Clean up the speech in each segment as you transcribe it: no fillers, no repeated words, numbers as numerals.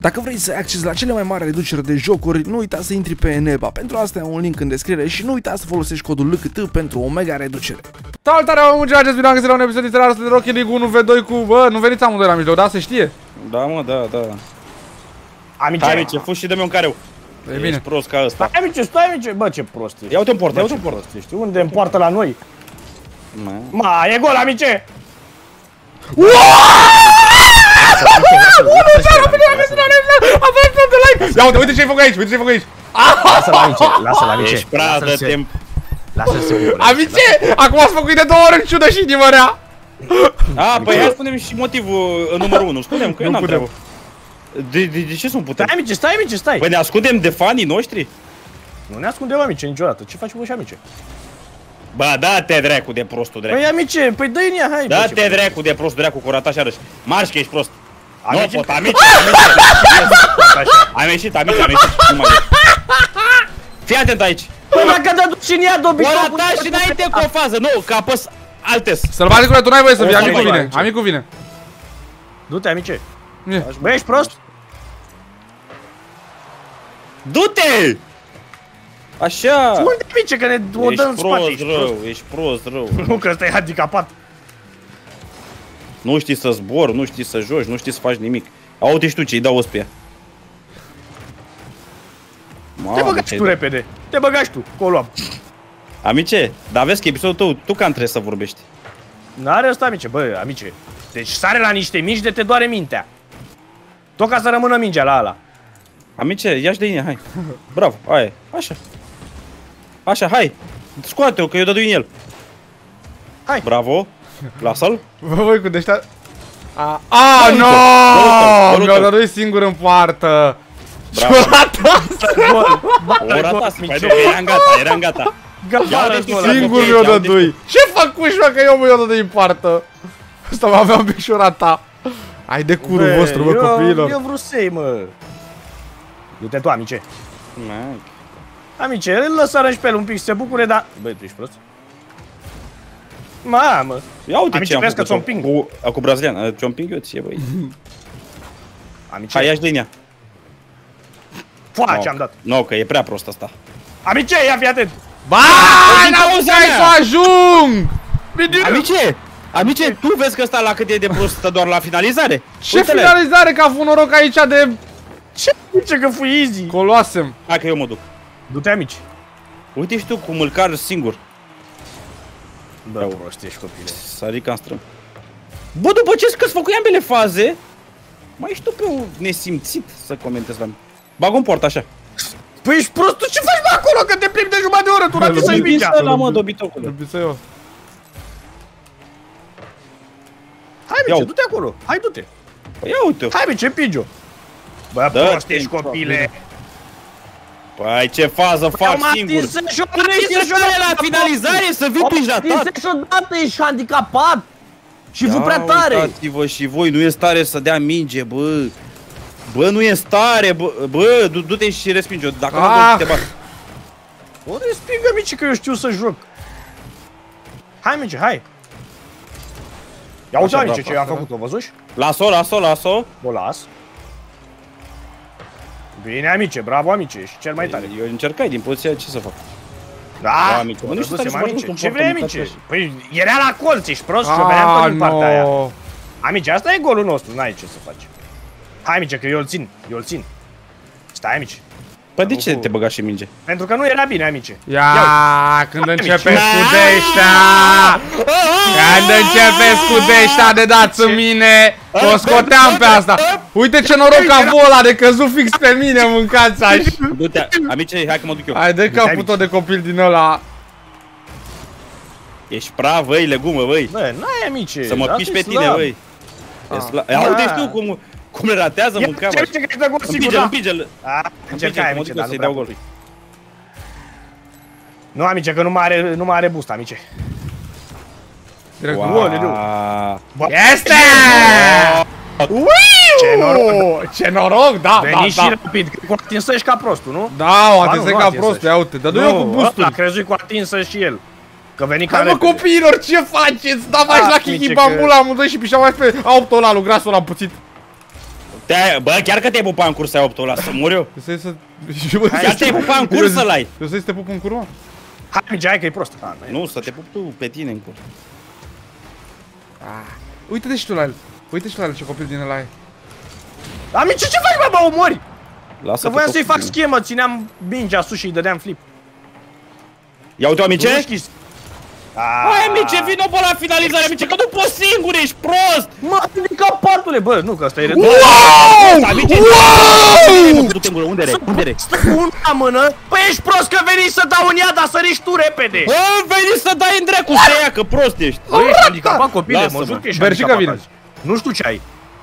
Dacă vrei să ai acces la cele mai mari reduceri de jocuri, nu uita să intri pe Eneba. Pentru asta ai un link în descriere și nu uita să folosești codul LKT pentru o mega reducere. Salutare, oameni buni, acest video am găsit la un episod literar de Rocket League 1v2 cu... Bă, nu veniți amândoi la mijloc, da? Se știe? Da, mă, da. Amice, Hai, amice, fă și dă-mi un careu. E bine. Ești prost ca ăsta. stai, amice, bă, ce prost ești. Ia uite în poartă, ia uite în poartă. Știi unde în poartă la noi? Ma, e gol, amice! Ia uite, uite ce-ai făcut aici, uite ce-ai făcut aici. Lasă-l, amice, lasă-l, amice. Ești prea de timp. Lasă-l să bucure. Amice, acum ați făcut de 2 ori în ciudă și inimă rea. A, păi hai spunem și motivul numărul 1. Spunem că eu n-am treabă. De ce să nu putem? Stai, amice, stai. Păi ne ascundem de fanii noștri? Nu ne ascundem, amice, niciodată. Ce faci voi și amice? Bă, da-te dracu de prostul dracu. Păi, amice, păi dă-i în ea, hai. Da-te dracu de prostul dracu, curat așa răși. Marș că ești prost. Nu pot, amice. Am ieșit, amice, nu mai ieși. Fii atent aici. Păi dacă te duci în ea, dobi. Bă, da și înainte cu o fază, nu, că apăs altes. Sălbaticule, tu n-ai voie să vii, amicul vine, amicul vine. Du-te, amice. Bă, ești prost? Du-te! Așa! Unde, amice, că ne o dă în spate? Ești prost rău. Nu, că ăsta e handicapat. Nu știi să zbori, nu știi să joci, nu știi să faci nimic. Aude și tu ce-i dau ăspia. Te băgași tu repede. Te băgași tu, că o luam. Amice, dar vezi că episodul tău, tu cam trebuie să vorbești. N-are ăsta, amice, bă, amice. Deci sare la niște mici de te doare mintea. Tot ca să rămână mingea la ala. Amice, ia-și de ine, hai. Bravo, aia, așa. Așa, hai. Scoate-o, că eu dădui în el. Hai. Bravo. Lasă-l. Bă, voi cu deștea... Nu! Mi-au dăduit singur în poartă. Bravo. O ratasă, eram gata. Singur mi-o dădui. Ce făcuși, mă, că eu mi-o dădui în poartă? Asta mă aveam bișurata. Ai de curul vostru, bă, copiilor. Eu vreau să-i, mă. Du-te tu, amice. Amice, îl lăsară și pe el un pic să se bucure, dar... Băi, tu ești prost? Mamă. Ia uite amice, ce am vezi că făcut. ți-o împing. Cu brazilian, ți-o împing eu ție, băi. Amice. Hai, ia-și de ine. Foa, ce-am dat. Nu, că e prea prost asta. Amice, ia fi atent. Ba, n-am să ajung! Amice, tu vezi că ăsta la cât e de prost stă doar la finalizare? Ce finalizare, că a avut noroc aici de... Ce că fui easy. Coloasem. Hai că eu mă duc. Du-te, amici. Uite și tu cum îl car singur. Bă, prost ești, copile. Sari ca în strâm. Bă, după ce că-ți făcui ambele faze, mai ești tu pe un nesimțit să comentezi la mine. Bag-o în poartă așa. Păi ești prost, tu ce faci bă acolo? Că te plimbi de jumătate de oră, tu rati să-i mingea. La mă, dobitocule. Dobisă eu. Hai, mice, du-te acolo. Hai, du-te. Păi ia uite-o. Hai, mice, împinge-o. Bă, prost ești, copile. Păi ce fază fac singur. Tu nu ești la finalizare să vii pijatat. Atinse-și odată, ești handicapat. Și vă prea tare. Uitați-vă și voi, nu e stare să dea minge, bă. Bă, nu e stare, bă, du-te și respinge-o, dacă nu te bat. O respingă, mici, că eu știu să joc. Hai, mici, hai. Ia uite, mici, ce am făcut, o văzuși? Las-o. O las. Bine, amice, bravo, amice, ești cel mai tare. Eu încercai din poziția, ce să fac? Da, amice, mă, nu știu amice, ce vrei, amice? Păi, era la colț, ești prost și o veneam tot din partea aia. Amice, asta e golul nostru, n-ai ce să faci. Hai, amice, că eu îl țin. Stai, amice. Păi de ce te băga și minge? Pentru că nu era bine, amice. Ia, când începeți cu deștea! Când începeți cu deștea de dați în mine, o scoteam pe asta. Uite ce noroc a avut ăla de căzut fix pe mine, mâncați așa. Du-te, amice, hai că mă duc eu. Hai de capul tot de copil din ăla. Ești prav, băi, legumă, băi. Bă, n-ai, amice. Să mă piși pe tine, băi. Ia uite și tu cum le ratează mâncava. Împinge-l. Încercai, amice, dar nu prea gol. Nu, amice, că nu mai are boost, amice. Este! Ce noroc, da. Veni și rapid, că cu atinsă-și ca prostul, nu? Da, o atinsă ca prostul, ia uite, dă-i eu cu boostul. A crezut cu atinsă și el. Că veni ca repede. Hai mă, copiilor, ce faceți? Da, mai la Kiki Bambula amândoi și pișeau mai pe autolalul, grasul ăla puțit. Bă, chiar că te-ai pupat în cursă ai 8-ul ăla, să mur eu? Chiar te-ai pupat în cursă ăla ai? Eu să te pup în curmă? Hai, Mige, hai că e prost. Nu, să te pup tu pe tine în cur. Uite-te și tu la el. Uite și tu la el ce copil din ăla e. Amice, ce faci, bă, mă omori? Lasă Că voiam să-i fac schemă, țineam mingea sus și îi dădeam flip. Ia uite-o, Amice? Hai, Amice, vino pe la finalizare, Amice, că nu poți singur, ești prost! Mă, ridica patule, bă, nu, că ăsta e redus. Wow! Unde-re? Stă cu una la mână, păi ești prost că veni să dau în ea, dar săriși tu repede. Bă, veni să dai în dracu, să ia, că prost ești. Bă, ești handicapat, copile, mă jur că ești handicapat azi. Nu știu ce ai.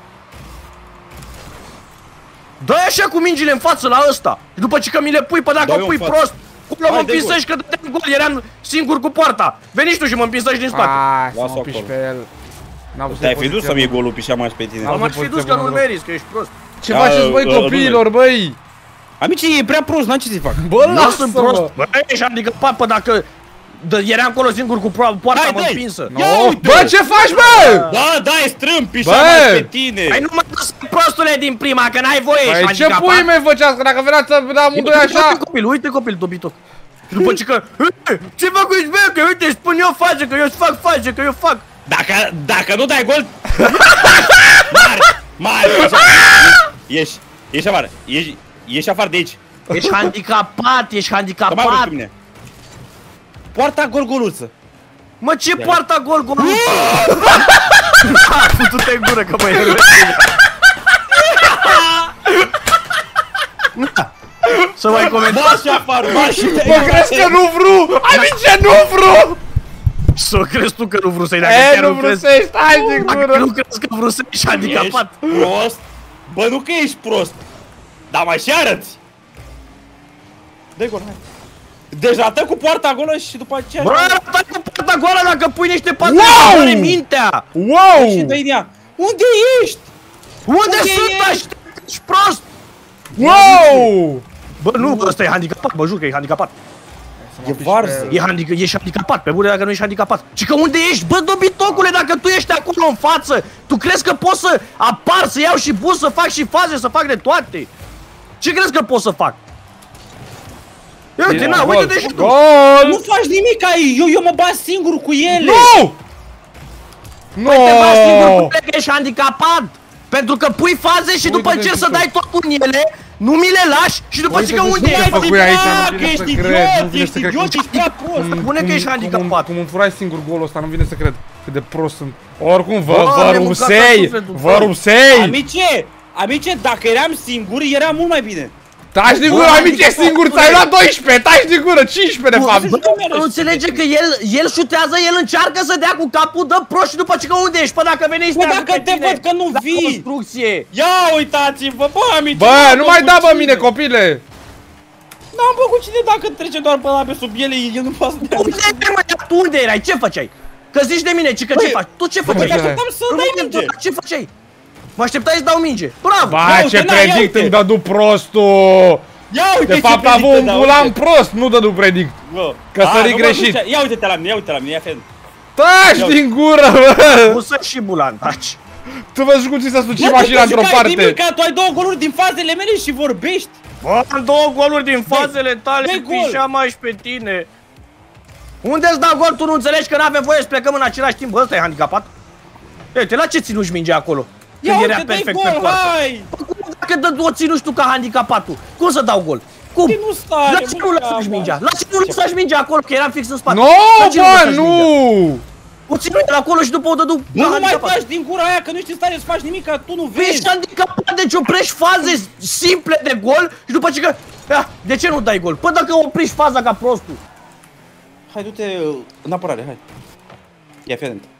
Dă-i așa cu mingile în față la ăsta. După ce că mi le pui, pe dacă o pui prost, cum mă împinsăși că dădeam gol, eram singur cu poarta. Veni tu și mă împinsăși din spate. Hai, să mă piși pe el. Te-ai fi dus să-mi iei golul pișea mai pe tine. M-aș fi dus că nu-l meriți, că ești prost. Ce faceți, băi, copiilor, băi? Amice, e prea prost, n-am ce să-i fac. Bă, lasă-mă! Bă, ești handicapat, pă, dacă era acolo singur cu poarta, mă împinsă. Bă, ce faci, bă? Da, da, e strâmb, pișea mai pe tine. Hai, nu mă duci, prostule, din prima, că n-ai voie, ești handicapat. Ce pui mei făceați, că dacă veneați să vedea amândoi așa... Uite copil, dobitoc. Și după ce că, ce fac bă, că uite, spun eu face, că eu fac face, că eu fac. Dacă nu dai gol... Mare, ieși afară, ieși afară de aici. Ești handicapat, Să mai poarta gol-goluță. Mă, ce poarta gol-goluță? Futu-te în gură, că mă enervezi. Să mai comentați. Bași afară, bași. Bă, crezi că nu vreau? Amice, nu vreau! Să crezi tu că nu vreau să-i dai, E, nu vreau să ești, hai din gură. Nu crezi că vreau să ești handicapat. Ești prost? Bă, nu că ești prost. Dar mai și arăți. Dă-i gol, hai. Deci rată cu poarta golă și după aceea... Bă, rată cu poarta golă dacă pui niște passe de mintea! Wow! Și dă-i ea. Unde ești? Unde sunt ăștia? Ești prost! Wow! Bă, nu, ăsta e handicapat, mă jur că e handicapat. E varză. Ești handicapat, pe bune dacă nu ești handicapat. Și că unde ești? Bă, dobitocule, dacă tu ești acolo în față, tu crezi că poți să apar, să iau și bus, să fac și faze, să fac de toate? Ce crezi că pot să fac? Uite, na, uite-te și tu! Nu faci nimic aici, eu mă bat singur cu ele! Nu! Nu! Păi te bați singur cu ele că ești handicapat! Pentru că pui faze și după încerci să dai tot în ele, nu mi le lași și după ce că unde ești? Că ești idiot, ești prea prost! Spune că ești handicapat! Cum îmi furai singur golul ăsta, nu vine să cred cât de prost sunt. Oricum, vă rumsei! Amice, dacă eram singur, era mult mai bine. Taci din gură, amice, singur, ți-ai luat 12, taci din gură, 15 de fapt. Nu înțelege că el șutează, el încearcă să dea cu capul, dă prost și după ce că unde ești? Pă, dacă veni Bă, dacă te văd că nu vii! Construcție! Ia uitați-vă, bă, amice! Bă, nu mai da, bă, mine, copile! N-am făcut cine dacă trece doar pe la pe sub ele, el nu poate să dea. Unde erai, mă, tu unde erai? Ce făceai? Că zici de mine, ci că ce faci? Tu ce făceai? Mă așteptam să dai minge! Ce făceai? Mă așteptai să dau minge. Bravo! Ba, ce predict îmi dădu prostul! Ia uite de fapt am un bulan prost, nu dădu predict. Că sări greșit. Ia uite-te la mine, ia uite-te la mine, ia fed. Taci din gură, bă! Nu să și bulan, taci. Tu văd cum ți s-a sucit mașina într-o parte. Tu ai 2 goluri din fazele mele și vorbești. Bă, am 2 goluri din fazele tale, pișea mai și pe tine. Unde-ți dau gol? Tu nu înțelegi că n-avem voie să plecăm în același timp? Bă, ăsta e handicapat? Uite, la ce ținuși mingea acolo? Ia uite, dai gol, hai! Dacă o ținuși tu ca handicapatul, cum să dau gol? Cum? La ce nu lăsași mingea? La ce nu lăsași mingea acolo, că eram fix în spate? No, bă, nu! O ținuși de acolo și după o dădu. Nu mai faci din gura aia, că nu ești în stare să faci nimic, că tu nu vezi. Ești handicapat, deci oprești faze simple de gol și după ce că... De ce nu dai gol? Păi dacă oprești faza ca prostul. Hai, du-te în apărare, hai. Ia, fii atent.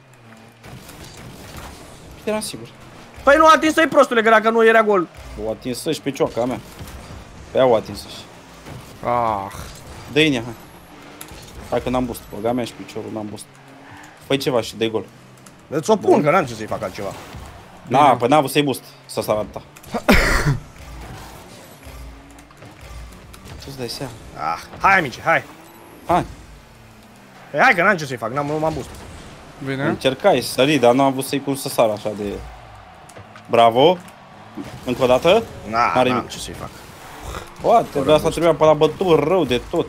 Eram sigur. Păi nu atinsă-i prostule, că dacă nu era gol. O atinsă-și pe cioaca mea. Pe aia o atinsă-și. Dă-i-nea, hai. Hai că n-am boost, băga mea și piciorul n-am boost. Fă-i ceva și dă-i gol. Îți o pun, că n-am ce să-i fac altceva. Na, păi n-am vrut să-i boost, să s-a arătat. Ce-ți dai seama? Hai, amici, hai. Hai. Hai că n-am ce să-i fac, nu m-am boost. Bine. Încercai să sări, dar nu am vrut să-i cum să sară așa de... Bravo. Încă o dată? N-are nimic ce să-i fac. Poate, de asta trebuia pe la bătut rău de tot.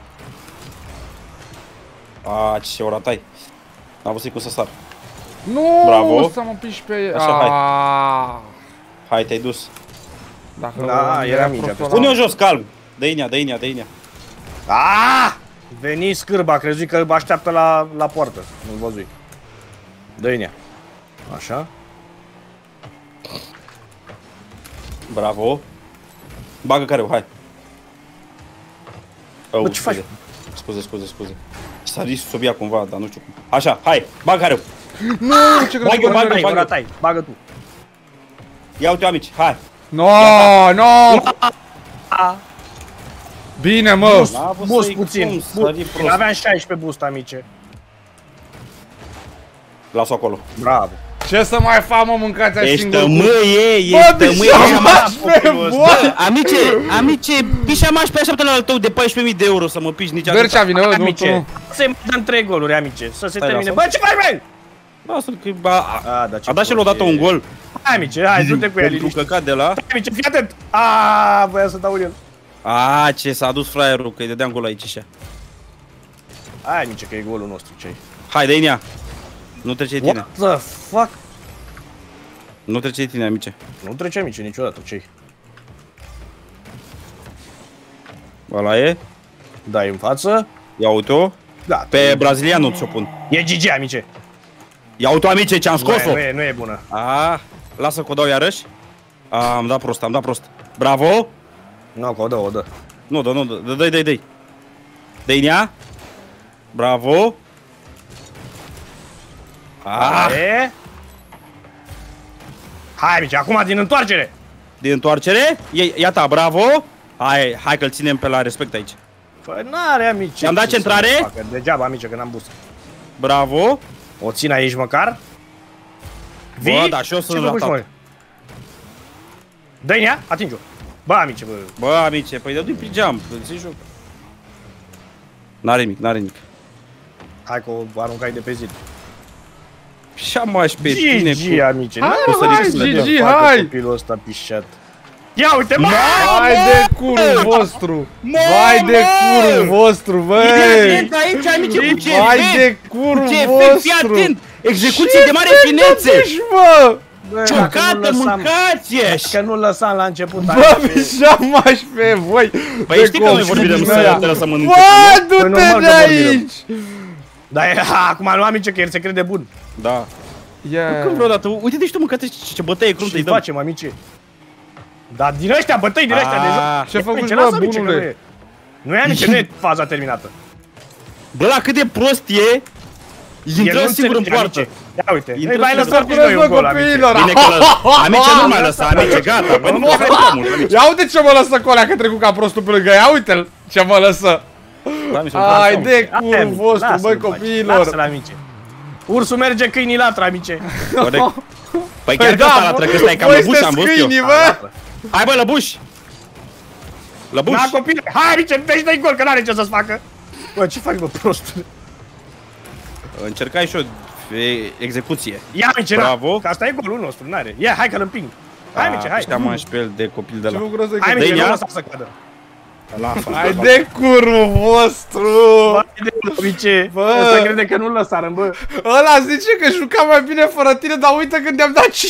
Ce ora tai. N-am văzut cum să sar. Nu, Bravo. să mă piși pe... Așa, hai. Hai, te-ai dus. Dacă Da, era mingea pe Pune-o jos, calm. Dă-i-nea, dă-i-nea, dă-i-nea. Veni scârba, crezui că așteaptă la poartă. Nu-l văzui. Dă-i-nea. Așa. Bravo. Bagă careu, hai. Bă, ce faci? Scuze. S-a sub ea cumva, dar nu știu cum. Așa, hai, bagă careu. Nu, ce crezi? Bagă tu. Ia uite, amici, hai. No. Bine, mă. Boost puțin. Aveam 16 boost, amice. Las-o acolo. Bravo. Ce să mai fac, mă, mâncați așa singur? Ești tămâie. Bă, Amice, pișamaș pe așteaptă la tău de 14.000 de euro să mă piși niciodată. Bercea vine, nu, amice. Să-i dăm 3 goluri, amice. Să se termine. Bă, ce faci, băi? Lasă-l că a dat și el odată un gol. Hai, amice, hai, du-te cu el. Pentru căcat de la... Hai, amice, fii atent. Voia să dau el. Ce s-a dus fraierul, că-i dădeam gol aici așa. Hai, amice, că e golul nostru, ce-i? Hai, dă-i nea. Nu trece de tine. What the fuck? Nu trece de tine, amice. Nu trece, amice, niciodată, ce-i? Ăla e. Dai în față. Ia uite-o. Da. Pe brazilianul ți-o pun. E GG, amice. Ia uite-o, amice, ce-am scos-o. Nu e bună. Lasă că o dau iarăși. Am dat prost. Bravo. Nu, că o dă. Nu, dă-i. Dă-i nea. Bravo. Hai, amice, acum din întoarcere. Din întoarcere. Iată, bravo. Hai că-l ținem pe la respect aici. Păi n-are, amice. I-am dat centrare. Degeaba, amice, că n-am bus. Bravo. O țin aici măcar. Bă, da, și eu sunt la top. Dă-i nea, atinge-o. Bă, amice, bă. Bă, amice, păi dă-i pe geam, ți joc. N-are nimic. Hai că o aruncai de pe zid. Și-am mai pe tine cu... GG, amice. GG, hai! Copilul ăsta pișat. Ia uite, mă! Vai de curul vostru! Vai de curul vostru, băi! Aici, amice, cu ce Vai de curul fii vostru! atent! Execuție de mare finețe! Bă! Ciocată, mâncați ești! Că nu lăsam la început. Bă, pișamaș pe voi! Păi știi că noi vorbim să te lăsăm mănânce. Bă, du-te de aici! Dar acum nu, amice, că el se crede bun. Da. Când vreodată, uite-te și tu mâncate ce bătăie cruntă îi dăm. Ce facem, amice? Dar din ăștia, bătăi din ăștia de joc. Ce făcuși, bă, bunule? Nu e, amice, nu e faza terminată. Bă, la cât de prost e, intră singur în poartă. Ia uite, îi mai lăsat și noi un gol, amice. Bine că amice nu mai lăsa, amice, gata. Bă, nu mai prea mult, amice. Ia uite ce mă lăsă colea că trecut ca prostul pe lângă. Ia uite-l ce mă lăsă. Hai de curul vostru, băi, copiilor. Lasă-l, amice. Ursul merge, câinii latră, amice. Păi chiar că ăsta latră, că stai ca lăbuș, am văzut eu. Hai, bă, lăbuș. Lăbuș. Da, copii, hai, amice, dă-i gol, că n-are ce să-ți facă. Bă, ce faci, bă, prostule? Încercai și o execuție. Ia, amice, bravo. Că asta e golul nostru, n-are. Ia, hai că-l împing. Hai, amice, hai. Ăștia mă pe el de copil de la. Hai, amice, nu lăsa să cadă. Hai de curul vostru! Hai de amice! Ăsta crede că nu-l lăsarăm, bă! Ăla zice că juca mai bine fără tine, dar uite când te-am dat 5-2!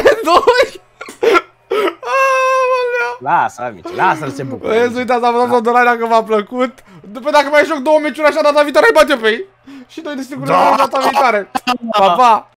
Lasă, amice, lasă-l se bucură! Băi, să uitați, am dat o donare dacă v-a plăcut. După dacă mai joc 2 meciuri așa data viitoare, îi bat eu pe ei! Și noi de sigur data viitoare! Pa, pa!